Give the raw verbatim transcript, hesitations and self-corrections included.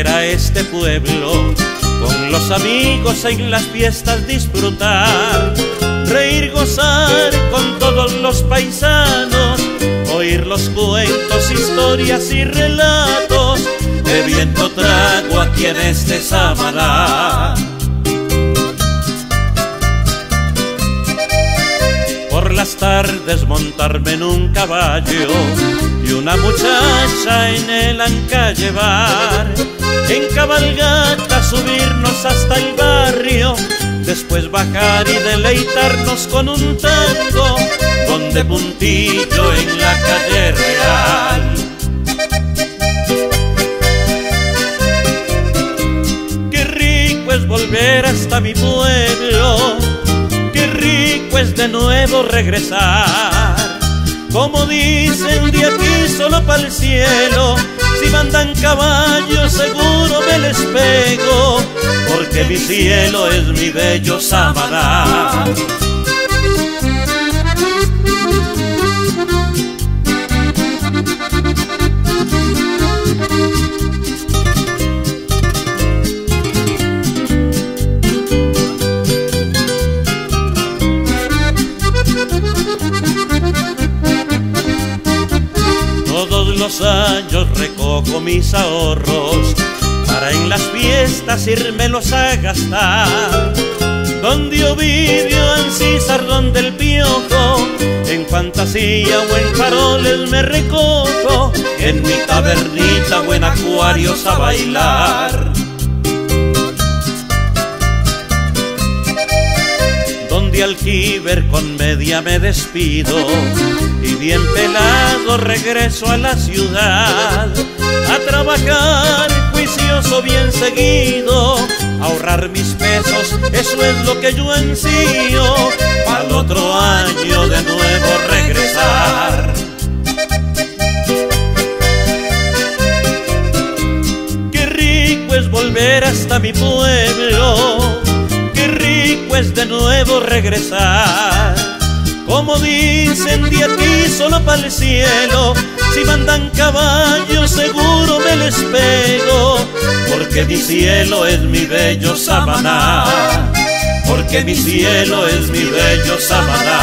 volver a este pueblo, con los amigos en las fiestas disfrutar, reír, gozar con todos los paisanos, oír los cuentos, historias y relatos, bebiendo trago aquí en este Samaná. Por las tardes montarme en un caballo y una muchacha en el anca llevar, en cabalgata subirnos hasta el barrio, después bajar y deleitarnos con un tango, donde puntillo en la calle Real. Qué rico es volver hasta mi pueblo, qué rico es de nuevo regresar. Como dicen, de aquí solo pa'l cielo, si mandan caballos seguro me les pego, porque mi cielo es mi bello Samaná. Todos los años recojo mis ahorros para en las fiestas irmelos a gastar. Donde Ovidio, Ancísar, donde el Piojo, en fantasía o en faroles me recojo, en mi tabernita o en acuarios a bailar. Donde aljiber con media me despido y bien pelado regreso a la ciudad, a trabajar juicioso bien seguido, ahorrar mis pesos, eso es lo que yo ansío, para el otro año de nuevo regresar. Qué rico es volver hasta mi pueblo, qué rico es de nuevo regresar. Como dicen, de aquí solo pa'l cielo, si mandan caballos seguro me les pego, porque mi cielo es mi bello Samaná, porque mi cielo es mi bello Samaná.